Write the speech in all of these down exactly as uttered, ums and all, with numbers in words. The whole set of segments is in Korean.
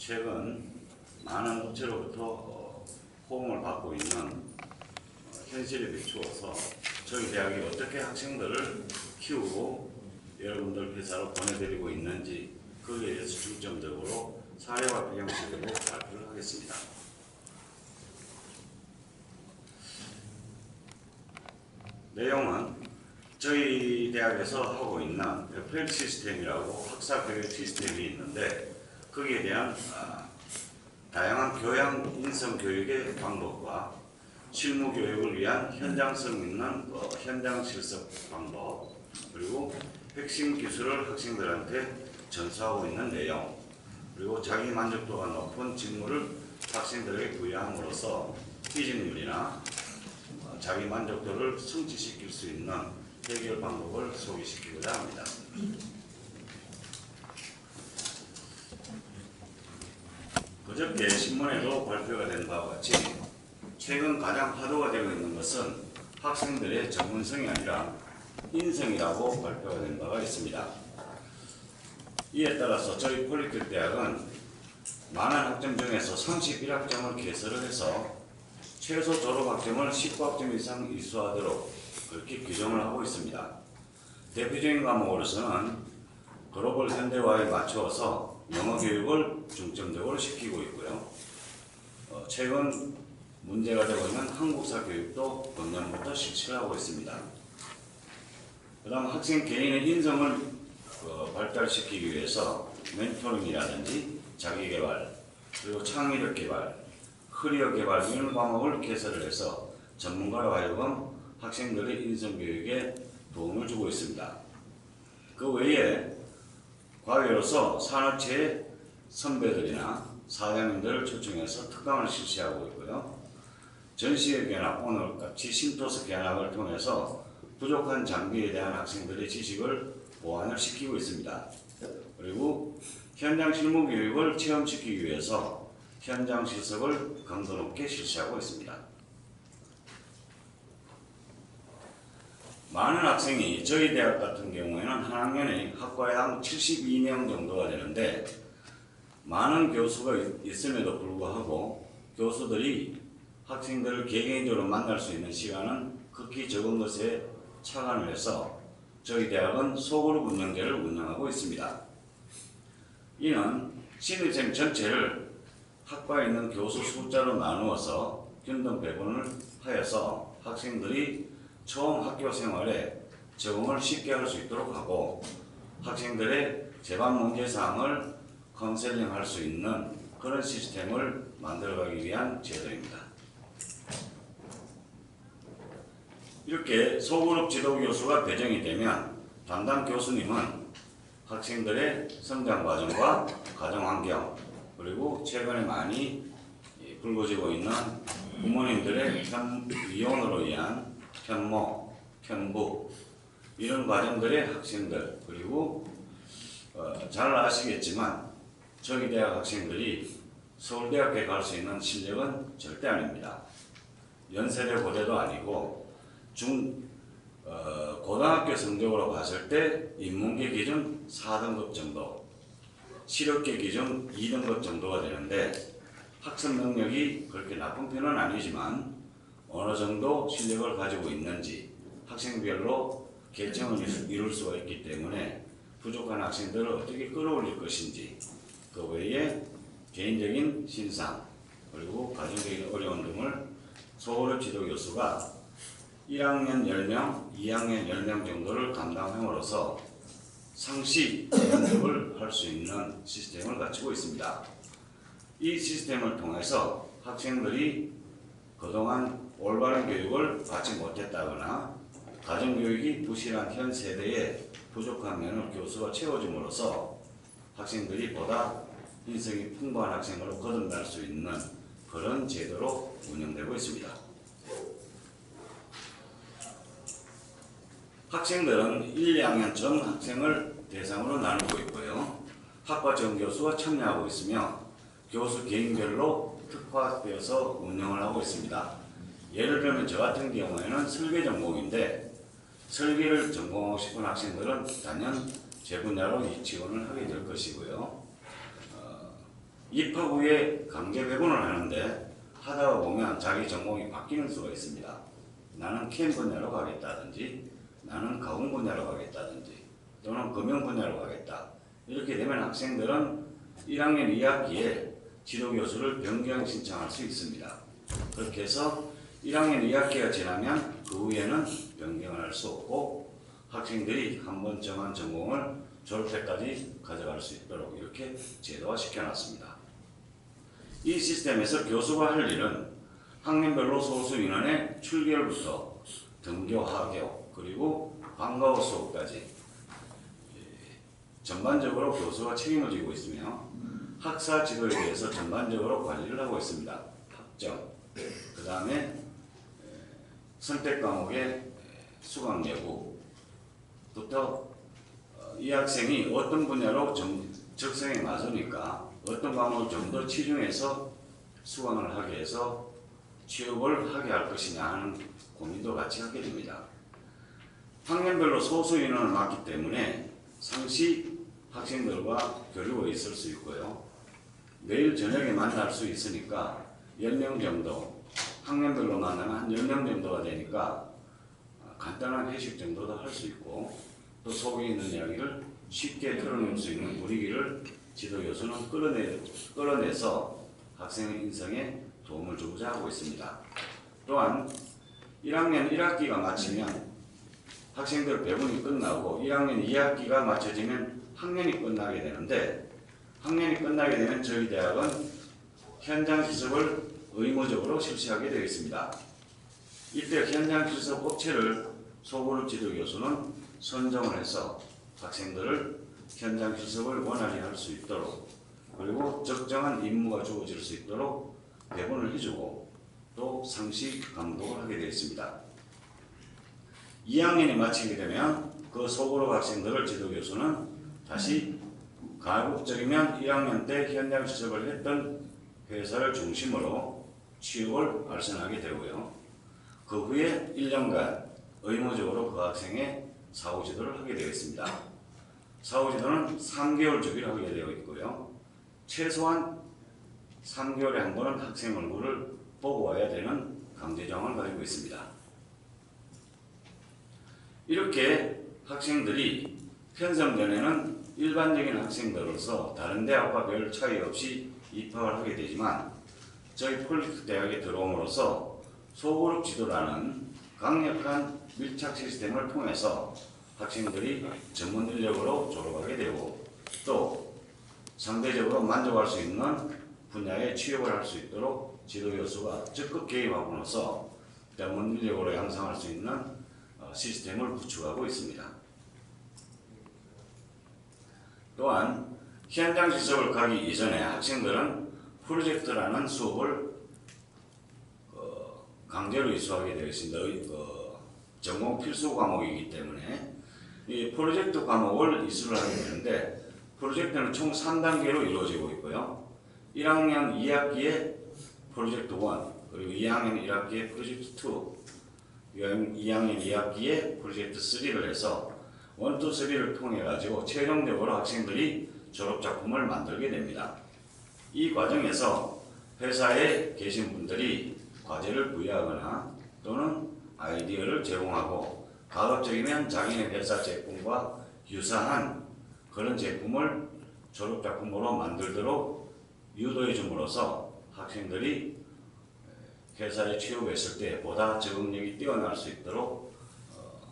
최근 많은 업체로부터 호응을 받고 있는 현실에 비추어서 저희 대학이 어떻게 학생들을 키우고 여러분들 회사로 보내드리고 있는지 거기에 대해서 중점적으로 사례와 비형식으로 발표를 하겠습니다. 내용은 저희 대학에서 하고 있는 에프엘 시스템이라고 학사 교육 시스템이 있는데 거기에 대한 다양한 교양 인성 교육의 방법과 실무 교육을 위한 현장성 있는 현장 실습 방법, 그리고 핵심 기술을 학생들한테 전수하고 있는 내용, 그리고 자기 만족도가 높은 직무를 학생들에게 부여함으로써 이직률이나 자기 만족도를 성취시킬 수 있는 해결 방법을 소개시키고자 합니다. 그저께 신문에도 발표가 된 바와 같이 최근 가장 화두가 되고 있는 것은 학생들의 전문성이 아니라 인성이라고 발표가 된 바가 있습니다. 이에 따라서 저희 폴리텍 대학은 많은 학점 중에서 삼십일 학점을 개설을 해서 최소 졸업학점을 십구 학점 이상 이수하도록 그렇게 규정을 하고 있습니다. 대표적인 과목으로서는 글로벌 현대화에 맞추어서 영어 교육을 중점적으로 시키고 있고요. 어, 최근 문제가 되고 있는 한국사 교육도 본년부터 실시를 하고 있습니다. 그 다음 학생 개인의 인성을 어, 발달시키기 위해서 멘토링이라든지 자기개발, 그리고 창의력 개발, 커리어 개발 이런 과목을 개설을 해서 전문가로 하여금 학생들의 인성교육에 도움을 주고 있습니다. 그 외에 과외로서 산업체의 선배들이나 사장님들을 초청해서 특강을 실시하고 있고요. 전시회 견학, 오늘 같이 신토스 견학을 통해서 부족한 장비에 대한 학생들의 지식을 보완을 시키고 있습니다. 그리고 현장 실무 교육을 체험시키기 위해서 현장 실습을 강도 높게 실시하고 있습니다. 많은 학생이 저희 대학 같은 경우에는 한 학년에 학과에 한 칠십이 명 정도가 되는데 많은 교수가 있음에도 불구하고 교수들이 학생들을 개개인적으로 만날 수 있는 시간은 극히 적은 것에 착안을 해서 저희 대학은 소그룹 운영제를 운영하고 있습니다. 이는 신입생 전체를 학과에 있는 교수 숫자로 나누어서 균등 배분을 하여서 학생들이 처음 학교 생활에 적응을 쉽게 할 수 있도록 하고 학생들의 재반 문제사항을 카운셀링 할 수 있는 그런 시스템을 만들어가기 위한 제도입니다. 이렇게 소그룹 지도교수가 배정이 되면 담당 교수님은 학생들의 성장 과정과 가정환경, 그리고 최근에 많이 불거지고 있는 부모님들의 이혼으로 인한 편모, 편부 이런 과정들의 학생들, 그리고 어, 잘 아시겠지만 저희 대학 학생들이 서울대학교에 갈 수 있는 실력은 절대 아닙니다. 연세대 고대도 아니고 중 어, 고등학교 성적으로 봤을 때 인문계 기준 사 등급 정도, 실업계 기준 이 등급 정도가 되는데 학습 능력이 그렇게 나쁜 편은 아니지만 어느 정도 실력을 가지고 있는지 학생별로 계층을 이룰 수가 있기 때문에 부족한 학생들을 어떻게 끌어올릴 것인지, 그 외에 개인적인 신상, 그리고 가정적인 어려움 등을 소그룹 지도교수가 일 학년 열 명, 이 학년 열 명 정도를 감당함으로써 상시 연습을 할 수 있는 시스템을 갖추고 있습니다. 이 시스템을 통해서 학생들이 그동안 올바른 교육을 받지 못했다거나 가정교육이 부실한 현 세대의 부족한 면을 교수가 채워줌으로써 학생들이 보다 인성이 풍부한 학생으로 거듭날 수 있는 그런 제도로 운영되고 있습니다. 학생들은 일, 이 학년 전 학생을 대상으로 나누고 있고요. 학과 전교수가 참여하고 있으며 교수 개인별로 특화되어서 운영을 하고 있습니다. 예를 들면 저 같은 경우에는 설계 전공인데 설계를 전공하고 싶은 학생들은 단연 제 분야로 지원을 하게 될 것이고요. 어, 입학 후에 강제 배분을 하는데 하다가 보면 자기 전공이 바뀌는 수가 있습니다. 나는 캠 분야로 가겠다든지 나는 가공 분야로 가겠다든지 또는 금융 분야로 가겠다. 이렇게 되면 학생들은 일 학년 이 학기에 지도교수를 변경 신청할 수 있습니다. 그렇게 해서 일 학년 이 학기가 지나면 그 후에는 변경을 할 수 없고 학생들이 한 번 정한 전공을 졸업 때까지 가져갈 수 있도록 이렇게 제도화 시켜놨습니다. 이 시스템에서 교수가 할 일은 학년별로 소수 인원의 출결부터 등교, 하교, 그리고 방과 후 수업까지 전반적으로 교수가 책임을 지고 있으며 학사 지도에 대해서 전반적으로 관리를 하고 있습니다. 학점, 그 다음에 선택 과목의 수강 여부부터 이 학생이 어떤 분야로 적성에 맞으니까 어떤 과목을 좀 더 치중해서 수강을 하게 해서 취업을 하게 할 것이냐 하는 고민도 같이 하게 됩니다. 학년별로 소수 인원을 맡기 때문에 상시 학생들과 교류가 있을 수 있고요. 매일 저녁에 만날 수 있으니까 열 명 정도, 학년별로 만나면 한 열 명 정도가 되니까 간단한 회식 정도도 할 수 있고 또 속에 있는 이야기를 쉽게 털어낼 수 있는 분위기를 지도교수는 끌어내, 끌어내서 학생의 인성에 도움을 주고자 하고 있습니다. 또한 일 학년 일 학기가 마치면 학생들 배분이 끝나고 일 학년 이 학기가 마쳐지면 학년이 끝나게 되는데 학년이 끝나게 되면 저희 대학은 현장 실습을 의무적으로 실시하게 되어 있습니다. 이때 현장 실습 업체를 소그룹 지도교수는 선정을 해서 학생들을 현장 실습을 원활히 할 수 있도록 그리고 적정한 임무가 주어질 수 있도록 배분을 해주고 또 상시 감독을 하게 되어 있습니다. 이 학년이 마치게 되면 그 소그룹 학생들을 지도교수는 다시 가급적이면 일 학년 때 현장 실습을 했던 회사를 중심으로 취업을 알선하게 되고요. 그 후에 일 년간 의무적으로 그 학생의 사후 지도를 하게 되어 있습니다. 사후 지도는 삼 개월 주기로 하게 되어 있고요. 최소한 삼 개월에 한 번은 학생 얼굴을 보고 와야 되는 강제정을 가지고 있습니다. 이렇게 학생들이 편성전에는 일반적인 학생들로서 다른 대학과 별 차이 없이 입학을 하게 되지만 저희 폴리텍 대학에 들어옴으로써 소그룹 지도라는 강력한 밀착 시스템을 통해서 학생들이 전문 인력으로 졸업하게 되고 또 상대적으로 만족할 수 있는 분야에 취업을 할 수 있도록 지도교수가 적극 개입함으로써 전문 인력으로 양성할 수 있는 시스템을 구축하고 있습니다. 또한 현장 실습을 가기 이전에 학생들은 프로젝트라는 수업을 강제로 이수하게 되어 있습니다. 전공 필수 과목이기 때문에 이 프로젝트 과목을 이수를 하게 되는데 프로젝트는 총 삼 단계로 이루어지고 있고요. 일 학년 이 학기에 프로젝트 일, 그리고 이 학년 일 학기에 프로젝트 이, 이 학년 이 학기에 프로젝트 삼를 해서 일, 이, 삼을 통해 가지고 최종적으로 학생들이 졸업작품을 만들게 됩니다. 이 과정에서 회사에 계신 분들이 과제를 부여하거나 또는 아이디어를 제공하고 가급적이면 자기네 회사 제품과 유사한 그런 제품을 졸업작품으로 만들도록 유도해 줌으로써 학생들이 회사에 취업했을 때 보다 적응력이 뛰어날 수 있도록 어,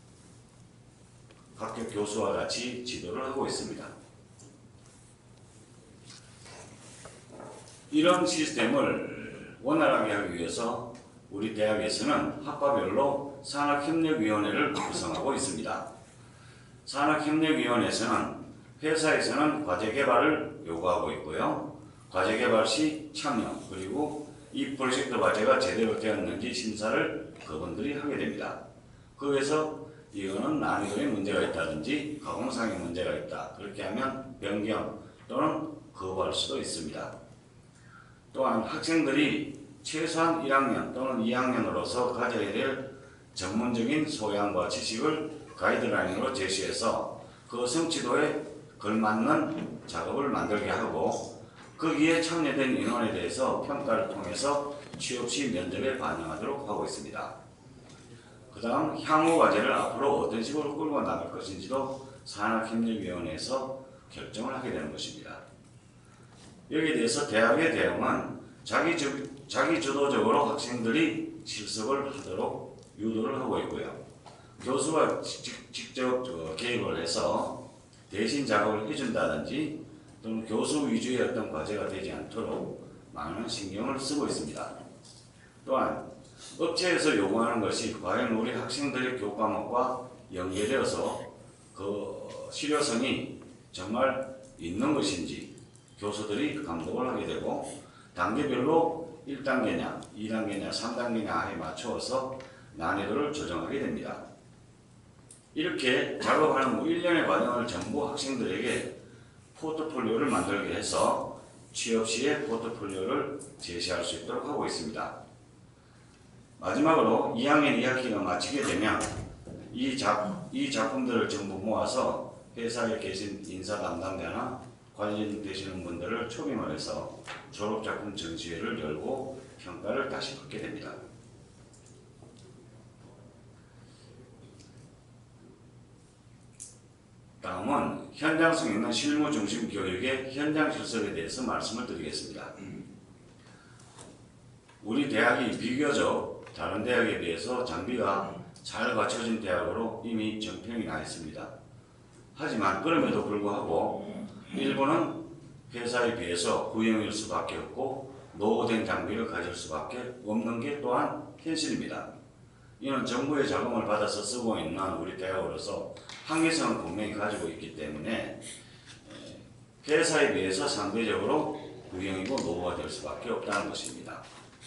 학교 교수와 같이 지도를 하고 있습니다. 이런 시스템을 원활하게 하기 위해서 우리 대학에서는 학과별로 산학협력위원회를 구성하고 있습니다. 산학협력위원회에서는 회사에서는 과제 개발을 요구하고 있고요. 과제 개발 시 참여 그리고 이 프로젝트 과제가 제대로 되었는지 심사를 그분들이 하게 됩니다. 거기에서 이거는 난이도에 문제가 있다든지 가공상에 문제가 있다. 그렇게 하면 변경 또는 거부할 수도 있습니다. 또한 학생들이 최소한 일 학년 또는 이 학년으로서 가져야 될 전문적인 소양과 지식을 가이드라인으로 제시해서 그 성취도에 걸맞는 작업을 만들게 하고 거기에 참여된 인원에 대해서 평가를 통해서 취업 시 면접에 반영하도록 하고 있습니다. 그 다음 향후 과제를 앞으로 어떤 식으로 끌고 나갈 것인지도 산학협력위원회에서 결정을 하게 되는 것입니다. 여기에 대해서 대학의 대응은 자기, 주, 자기 주도적으로 학생들이 실습을 하도록 유도를 하고 있고요. 교수가 직, 직접 개입을 해서 대신 작업을 해준다든지 또는 교수 위주의 어떤 과제가 되지 않도록 많은 신경을 쓰고 있습니다. 또한 업체에서 요구하는 것이 과연 우리 학생들의 교과목과 연계되어서 그 실효성이 정말 있는 것인지 교수들이 감독을 하게 되고 단계별로 일 단계냐, 이 단계냐, 삼 단계냐에 맞추어서 난이도를 조정하게 됩니다. 이렇게 작업하는 후 일 년의 과정을 전부 학생들에게 포트폴리오를 만들게 해서 취업 시에 포트폴리오를 제시할 수 있도록 하고 있습니다. 마지막으로 이 학년 이 학기가 마치게 되면 이, 작, 이 작품들을 전부 모아서 회사에 계신 인사 담당자나 관련되시는 분들을 초빙을 해서 졸업작품 전시회를 열고 평가를 다시 받게 됩니다. 다음은 현장성 있는 실무 중심 교육의 현장 실습에 대해서 말씀을 드리겠습니다. 우리 대학이 비교적 다른 대학에 비해서 장비가 잘 갖춰진 대학으로 이미 정평이 나 있습니다. 하지만 그럼에도 불구하고 일부는 회사에 비해서 구형일 수밖에 없고 노후된 장비를 가질 수밖에 없는 게 또한 현실입니다. 이는 정부의 자금을 받아서 쓰고 있는 우리 대학으로서 한계성을 분명히 가지고 있기 때문에 회사에 비해서 상대적으로 구형이고 노후가 될 수밖에 없다는 것입니다.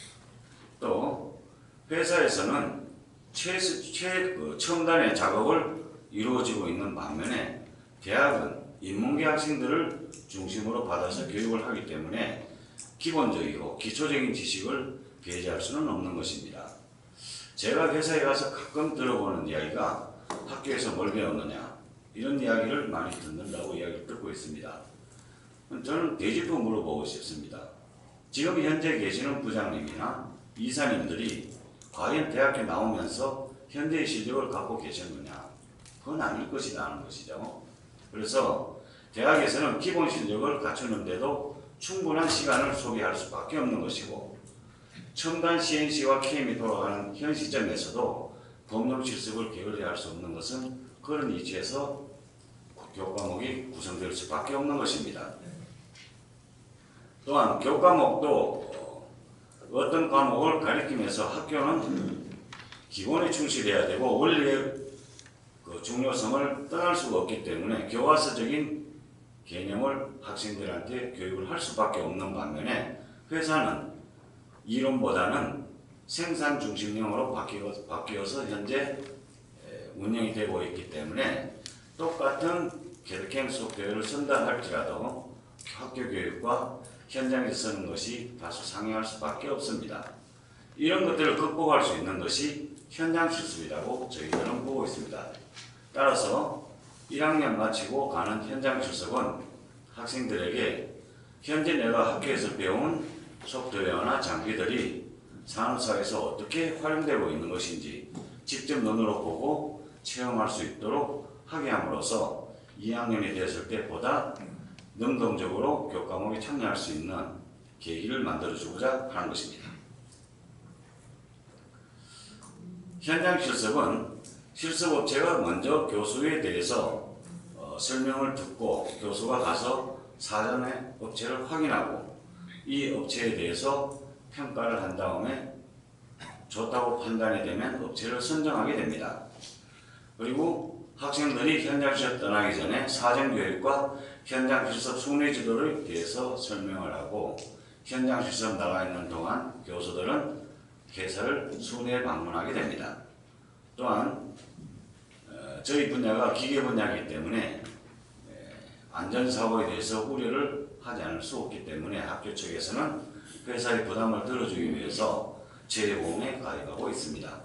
또 회사에서는 최, 최 그 첨단의 작업을 이루어지고 있는 반면에 대학은 인문계 학생들을 중심으로 받아서 교육을 하기 때문에 기본적이고 기초적인 지식을 배제할 수는 없는 것입니다. 제가 회사에 가서 가끔 들어보는 이야기가 학교에서 뭘 배웠느냐 이런 이야기를 많이 듣는다고 이야기를 듣고 있습니다. 저는 되짚어 물어보고 싶습니다. 지금 현재 계시는 부장님이나 이사님들이 과연 대학교 나오면서 현재의 실력을 갖고 계셨느냐? 그건 아닐 것이라는 것이죠. 그래서 대학에서는 기본 실력을 갖추는데도 충분한 시간을 소비할 수밖에 없는 것이고 첨단 씨엔씨와 케이엠이 돌아가는 현 시점에서도 법령 실습을 게을리할 수 없는 것은 그런 이치에서 교과목이 구성될 수밖에 없는 것입니다. 또한 교과목도 어떤 과목을 가리키면서 학교는 기본에 충실해야 되고 원리의 그 중요성을 떠날 수가 없기 때문에 교과서적인 개념을 학생들한테 교육을 할 수밖에 없는 반면에 회사는 이론보다는 생산 중심형으로 바뀌어, 바뀌어서 현재 운영이 되고 있기 때문에 똑같은 캐드캠 소프트웨어를 쓴다 할지라도 학교 교육과 현장에서 쓰는 것이 다소 상이할 수밖에 없습니다. 이런 것들을 극복할 수 있는 것이 현장 실습이라고 저희들은 보고 있습니다. 따라서 일 학년 마치고 가는 현장 실습은 학생들에게 현재 내가 학교에서 배운 소프트웨어나 장비들이 산업사회에서 어떻게 활용되고 있는 것인지 직접 눈으로 보고 체험할 수 있도록 하게 함으로써 이 학년이 됐을 때 보다 능동적으로 교과목에 참여할 수 있는 계기를 만들어주고자 하는 것입니다. 현장 실습은 실습업체가 먼저 교수에 대해서 어, 설명을 듣고 교수가 가서 사전에 업체를 확인하고 이 업체에 대해서 평가를 한 다음에 좋다고 판단이 되면 업체를 선정하게 됩니다. 그리고 학생들이 현장 실습 떠나기 전에 사전 교육과 현장 실습 순회 지도를 대해서 설명을 하고 현장 실습 나가 있는 동안 교수들은 회사를 순회 방문하게 됩니다. 또한 어, 저희 분야가 기계 분야이기 때문에 에, 안전사고에 대해서 우려를 하지 않을 수 없기 때문에 학교 측에서는 회사의 부담을 덜어주기 위해서 재보험에 가입하고 있습니다.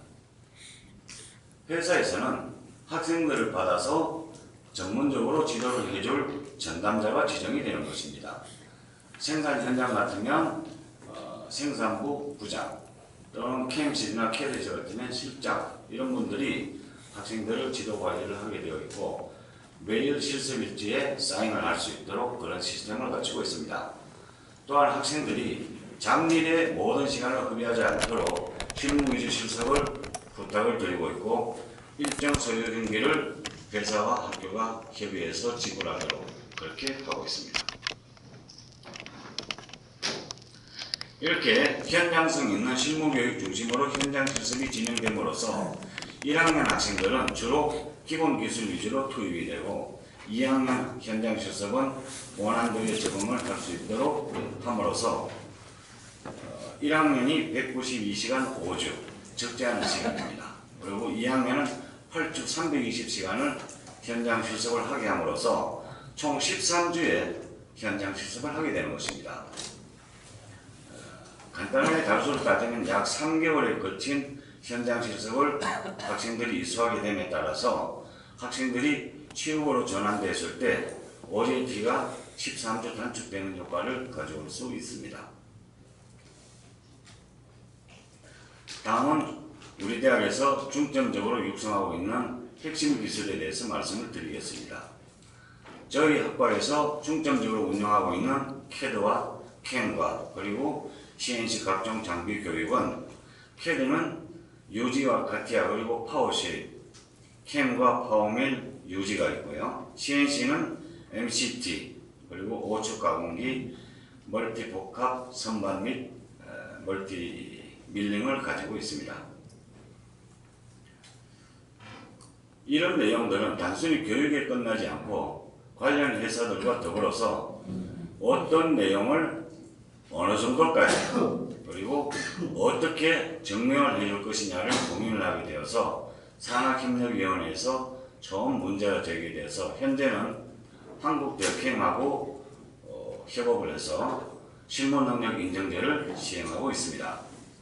회사에서는 학생들을 받아서 전문적으로 지도를 해줄 전담자가 지정이 되는 것입니다. 생산 현장 같으면 어, 생산부 부장 또는 캠실이나 캐리저 같으면 실장 이런 분들이 학생들을 지도 관리를 하게 되어 있고 매일 실습 일지에 사인을 할 수 있도록 그런 시스템을 갖추고 있습니다. 또한 학생들이 장일에 모든 시간을 허비하지 않도록 실무 위주 실습을 부탁을 드리고 있고 일정 소요 경비를 회사와 학교가 협의해서 지불하도록 그렇게 하고 있습니다. 이렇게 현장성 있는 실무교육 중심으로 현장 실습이 진행됨으로써 일 학년 학생들은 주로 기본기술 위주로 투입이 되고 이 학년 현장 실습은 원한도에 적응을 할 수 있도록 함으로써 일 학년이 백구십이 시간 오 주, 적지 않은 시간입니다. 그리고 이 학년은 팔 주 삼백이십 시간을 현장 실습을 하게 함으로써 총 십삼 주의 현장 실습을 하게 되는 것입니다. 간단하게 달수를 따지면 약 삼 개월에 거친 현장 실습을 학생들이 이수하게 됨에 따라서 학생들이 취업으로 전환됐을 때 오제이티가 십삼 주 단축되는 효과를 가져올 수 있습니다. 다음은 우리 대학에서 중점적으로 육성하고 있는 핵심 기술에 대해서 말씀을 드리겠습니다. 저희 학과에서 중점적으로 운영하고 있는 캐드와 캠과 그리고 씨엔씨 각종 장비 교육은 캐드는 유지와 카티아 그리고 파워쉘, 캠과 파워밀, 유지가 있고요. 씨엔씨는 엠씨티 그리고 오축 가공기, 멀티복합 선반 및 에, 멀티 밀링을 가지고 있습니다. 이런 내용들은 단순히 교육에 끝나지 않고 관련 회사들과 더불어서 어떤 내용을 어느 정도까지 그리고 어떻게 증명을 해줄 것이냐를 고민을 하게 되어서 산학협력위원회에서 처음 문제가 제기돼서 현재는 한국대학행하고 어, 협업을 해서 실무능력 인정제를 시행하고 있습니다.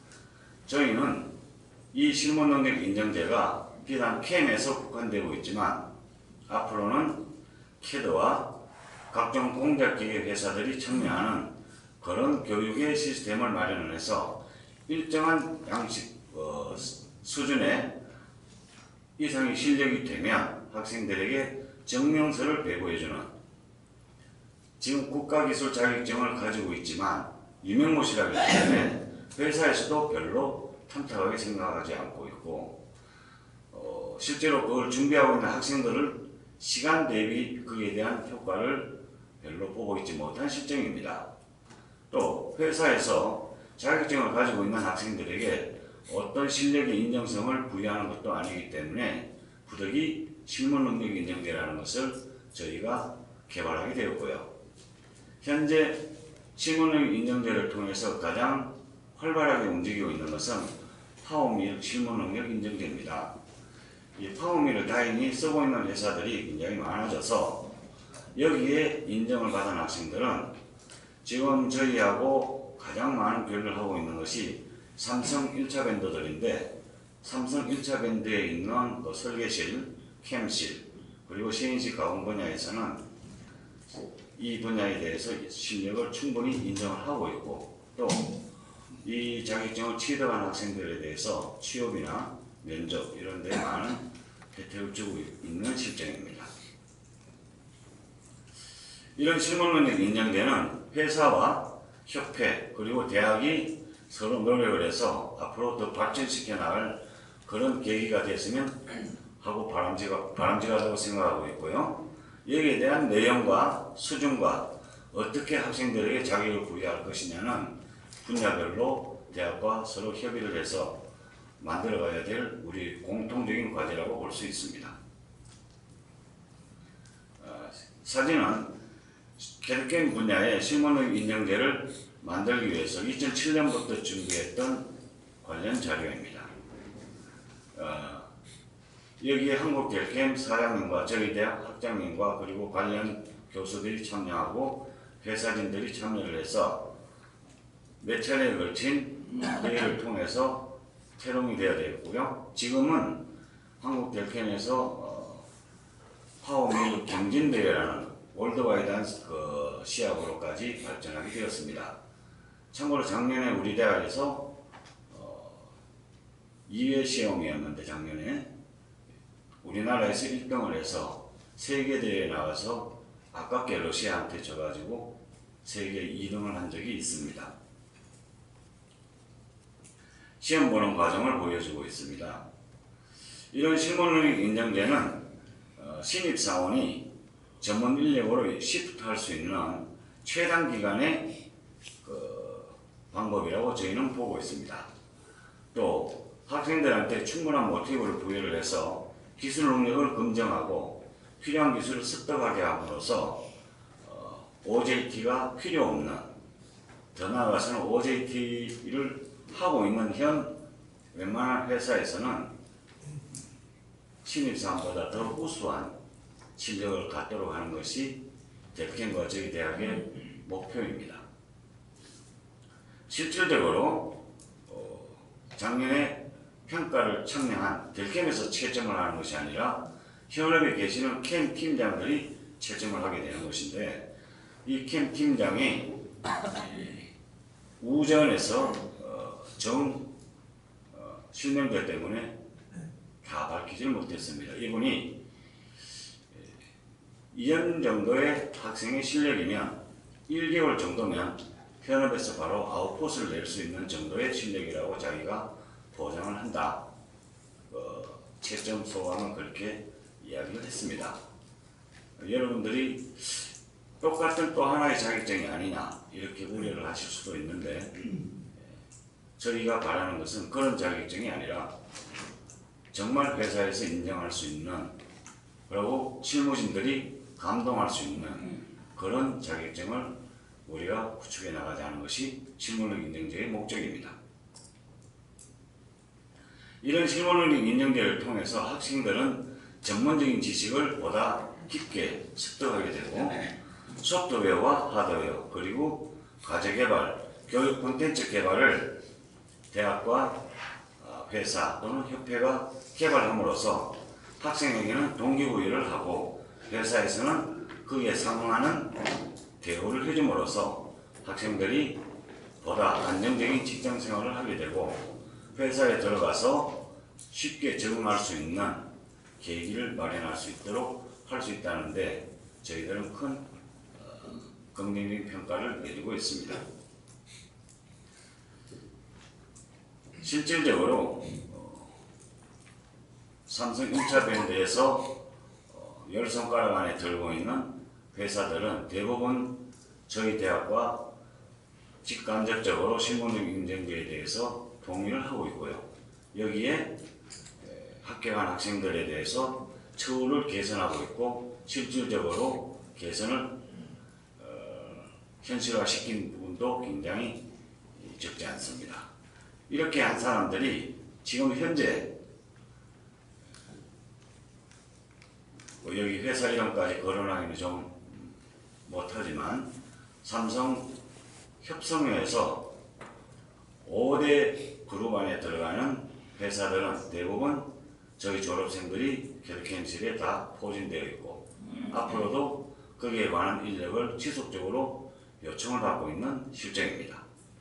저희는 이 실무능력 인정제가 비단 캠에서 국한되고 있지만 앞으로는 캐드와 각종 공작기계 회사들이 참여하는 그런 교육의 시스템을 마련을 해서 일정한 양식 어, 수준의 이상의 실력이 되면 학생들에게 증명서를 배부해주는 지금 국가기술 자격증을 가지고 있지만 유명무실하기 때문에 회사에서도 별로 탐탁하게 생각하지 않고 있고 어, 실제로 그걸 준비하고 있는 학생들을 시간 대비 그에 대한 효과를 별로 보고 있지 못한 실정입니다. 또 회사에서 자격증을 가지고 있는 학생들에게 어떤 실력의 인정성을 부여하는 것도 아니기 때문에 부득이 실무능력 인정제라는 것을 저희가 개발하게 되었고요. 현재 실무능력 인정제를 통해서 가장 활발하게 움직이고 있는 것은 파워밀 실무능력 인정제입니다. 이 파워밀을 다행히 쓰고 있는 회사들이 굉장히 많아져서 여기에 인정을 받은 학생들은 지금 저희하고 가장 많은 교육을 하고 있는 것이 삼성 일 차 밴더들인데 삼성 일 차 밴드에 있는 그 설계실, 캠실, 그리고 씨엔씨 가공 분야에서는 이 분야에 대해서 실력을 충분히 인정을 하고 있고 또 이 자격증을 취득한 학생들에 대해서 취업이나 면접 이런 데 많은 혜택을 주고 있는 실정입니다. 이런 실무능력 인정제는 회사와 협회 그리고 대학이 서로 노력을 해서 앞으로 더 발전시켜 나갈 그런 계기가 됐으면 하고 바람직하, 바람직하다고 생각하고 있고요. 여기에 대한 내용과 수준과 어떻게 학생들에게 자격을 부여할 것이냐는 분야별로 대학과 서로 협의를 해서 만들어가야 될 우리 공통적인 과제라고 볼 수 있습니다. 어, 사진은 캐드캠 분야의 실무능력 인정제를 만들기 위해서 이천칠 년부터 준비했던 관련 자료입니다. 어, 여기에 한국캐드캠 사장님과 저희 대학 학장님과 그리고 관련 교수들이 참여하고 회사진들이 참여를 해서 몇 차례에 걸친 대회를 통해서 태롱이 되어야 되겠고요. 지금은 한국캐드캠에서 어, 파워밀 경진대회라는 월드와이드한 그 시합으로까지 발전하게 되었습니다. 참고로 작년에 우리 대학에서 어, 이 회 시험이었는데 작년에 우리나라에서 일 등을 해서 세계대회에 나가서 아깝게 러시아한테 져가지고 세계 이 등을 한 적이 있습니다. 시험 보는 과정을 보여주고 있습니다. 이런 실무능력 인정제는 어, 신입사원이 전문 인력으로 시프트할 수 있는 최단 기간의 그 방법이라고 저희는 보고 있습니다. 또 학생들한테 충분한 모티브를 부여를 해서 기술 능력을 검증하고 필요한 기술을 습득하게 함으로써 어, 오제이티가 필요 없는, 더 나아가서는 오제이티를 하고 있는 현 웬만한 회사에서는 신입사원보다 더 우수한 실력을 갖도록 하는 것이 델캠과 저희 대학의 목표입니다. 실질적으로 어, 작년에 평가를 청량한 델캠에서 채점을 하는 것이 아니라 현업에 계시는 캠 팀장들이 채점을 하게 되는 것인데, 이 캠 팀장이 우전에서 어, 정 어, 실명들 때문에 다 밝히지를 못했습니다. 이분이 이 년 정도의 학생의 실력이면 일 개월 정도면 현업에서 바로 아웃풋을 낼 수 있는 정도의 실력이라고 자기가 보장을 한다. 어, 채점 소감을 그렇게 이야기를 했습니다. 여러분들이 똑같은 또 하나의 자격증이 아니냐 이렇게 우려를 하실 수도 있는데, 저희가 바라는 것은 그런 자격증이 아니라 정말 회사에서 인정할 수 있는, 그리고 실무진들이 감동할 수 있는 그런 자격증을 우리가 구축해 나가자는 것이 실무능력 인정제의 목적입니다. 이런 실무능력 인정제를 통해서 학생들은 전문적인 지식을 보다 깊게 습득하게 되고, 소프트웨어와 하드웨어, 그리고 과제개발, 교육 콘텐츠 개발을 대학과 회사 또는 협회가 개발함으로써 학생에게는 동기부여를 하고, 회사에서는 그에 상응하는 대우를 해줌으로써 학생들이 보다 안정적인 직장 생활을 하게 되고, 회사에 들어가서 쉽게 적응할 수 있는 계기를 마련할 수 있도록 할 수 있다는데 저희들은 큰 어, 긍정적인 평가를 내리고 있습니다. 실질적으로 어, 삼성 인차밴드에서 어, 열 손가락 안에 들고 있는 회사들은 대부분 저희 대학과 직간접적으로 실무능력 인정제에 대해서 동의를 하고 있고요. 여기에 합격한 학생들에 대해서 처우를 개선하고 있고, 실질적으로 개선을 어, 현실화시킨 부분도 굉장히 적지 않습니다. 이렇게 한 사람들이 지금 현재 뭐 여기 회사 이름까지 거론하기는 좀 못하지만 삼성 협성회에서 오 대 그룹 안에 들어가는 회사들은 대부분 저희 졸업생들이 델캠실에 다 포진되어 있고, 앞으로도 거기에 관한 인력을 지속적으로 요청을 받고 있는 실정입니다.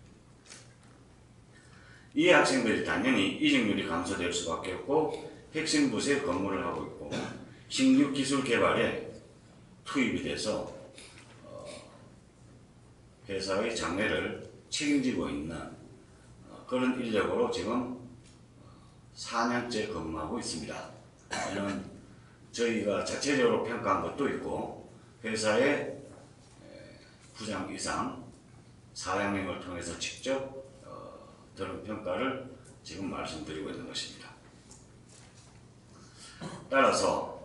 이 학생들이 당연히 이직률이 감소될 수밖에 없고, 핵심 부서에 근무를 하고 있고, 신규 기술 개발에 투입이 돼서 어, 회사의 장래를 책임지고 있는 어, 그런 인력으로 지금 사 년째 근무하고 있습니다. 이는 저희가 자체적으로 평가한 것도 있고, 회사의 부장 이상 사장님을 통해서 직접 어, 들은 평가를 지금 말씀드리고 있는 것입니다. 따라서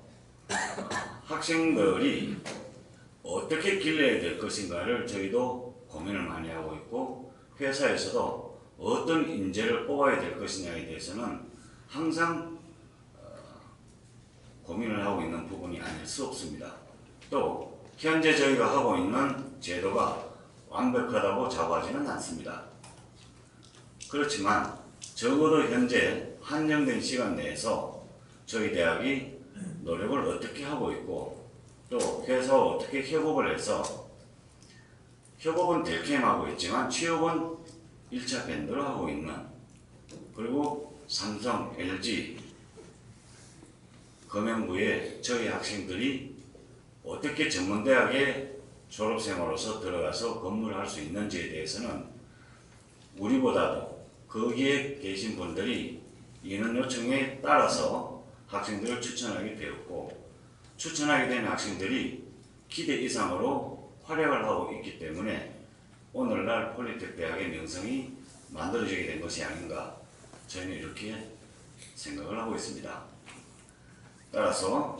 학생들이 어떻게 길러야 될 것인가를 저희도 고민을 많이 하고 있고, 회사에서도 어떤 인재를 뽑아야 될 것이냐에 대해서는 항상 어, 고민을 하고 있는 부분이 아닐 수 없습니다. 또 현재 저희가 하고 있는 제도가 완벽하다고 자부하지는 않습니다. 그렇지만 적어도 현재 한정된 시간 내에서 저희 대학이 노력을 어떻게 하고 있고, 또 회사와 어떻게 협업을 해서 협업은 델캠하고 있지만 취업은 일 차 밴드로 하고 있는, 그리고 삼성, 엘지, 금연부에 저희 학생들이 어떻게 전문대학에 졸업생으로서 들어가서 근무를 할 수 있는지에 대해서는 우리보다도 거기에 계신 분들이 인원 요청에 따라서 학생들을 추천하게 되었고, 추천하게 된 학생들이 기대 이상으로 활약을 하고 있기 때문에 오늘날 폴리텍 대학의 명성이 만들어지게 된 것이 아닌가, 저희는 이렇게 생각을 하고 있습니다. 따라서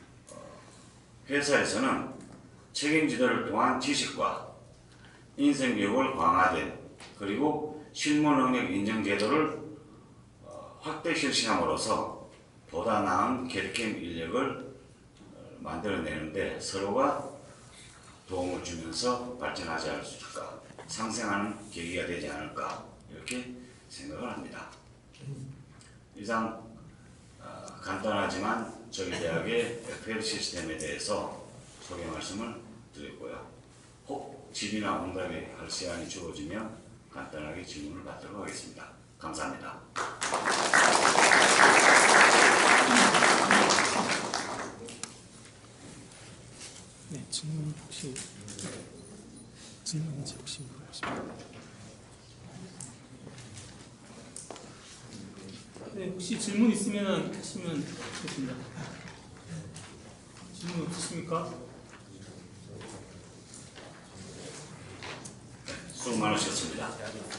회사에서는 책임지도를 통한 지식과 인성교육을 강화된, 그리고 실무능력 인정 제도를 확대 실시함으로써 보다 나은 캐리캠 인력을 만들어내는데 서로가 도움을 주면서 발전하지 않을 수 있을까, 상생하는 계기가 되지 않을까, 이렇게 생각을 합니다. 이상 어, 간단하지만 저희 대학의 에프엘 시스템에 대해서 소개 말씀을 드렸고요. 혹 질의나 응답이 할 시간이 주어지면 간단하게 질문을 받도록 하겠습니다. 감사합니다. 네, 질문 혹시 질문인지 혹시 물어보십니까? 네, 혹시 질문 있으면 하시면 되겠습니다. 질문 없으십니까? 수고 많으셨습니다.